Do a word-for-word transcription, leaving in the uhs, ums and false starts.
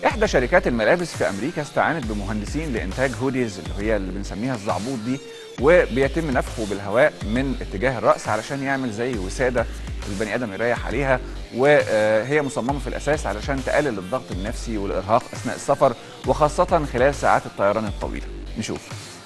احدى شركات الملابس في امريكا استعانت بمهندسين لانتاج هوديز اللي هي اللي بنسميها الزعبوط دي، وبيتم نفخه بالهواء من اتجاه الراس علشان يعمل زي وساده البني ادم يريح عليها. وهي مصممه في الاساس علشان تقلل الضغط النفسي والارهاق اثناء السفر، وخاصه خلال ساعات الطيران الطويله. نشوف.